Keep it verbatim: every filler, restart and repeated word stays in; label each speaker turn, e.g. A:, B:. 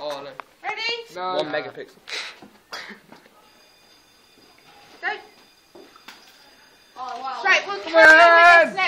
A: Oh no.
B: Ready?
A: No.
C: One
A: no.
C: megapixel.
B: Go.
D: Oh wow.
B: Right, we'll
A: Come
B: carry on with
A: on.
B: this